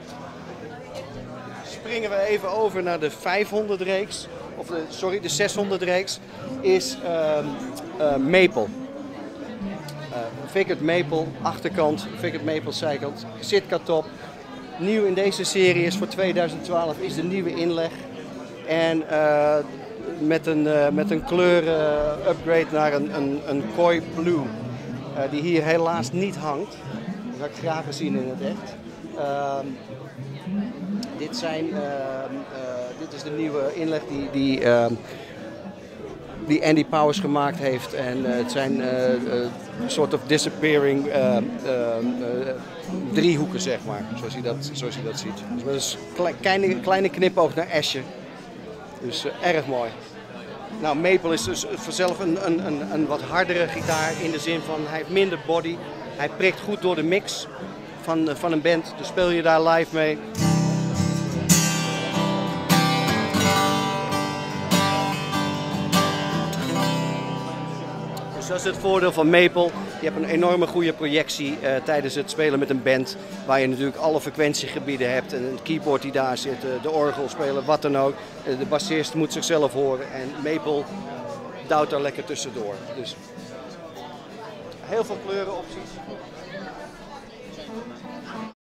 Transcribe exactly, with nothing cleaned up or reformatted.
Springen we even over naar de vijfhonderd reeks, of de, sorry, de zeshonderd reeks, is um, uh, Maple. Uh, Vickered Maple, achterkant, Vickered Maple zijkant, Sitka top. Nieuw in deze serie is voor tweeduizend twaalf is de nieuwe inleg. En uh, met een, uh, met een kleur uh, upgrade naar een, een, een Koi Blue. Uh, die hier helaas niet hangt. Dat zou ik graag zien in het echt. Uh, dit, zijn, uh, uh, dit is de nieuwe inleg die, die, uh, die Andy Powers gemaakt heeft. En uh, het zijn uh, uh, soort of disappearing uh, uh, uh, driehoeken, zeg maar. Zoals je dat, zoals je dat ziet. Dus met een kleine, kleine knipoog naar Asher. Dus uh, erg mooi. Nou, Maple is dus vanzelf een, een, een, een wat hardere gitaar in de zin van hij heeft minder body. Hij prikt goed door de mix van, van een band, dus speel je daar live mee. Dus dat is het voordeel van Maple. Je hebt een enorme goede projectie uh, tijdens het spelen met een band. Waar je natuurlijk alle frequentiegebieden hebt. En een keyboard die daar zit, uh, de orgel spelen, wat dan ook. Uh, de bassist moet zichzelf horen. En Maple duwt daar lekker tussendoor. Dus heel veel kleurenopties.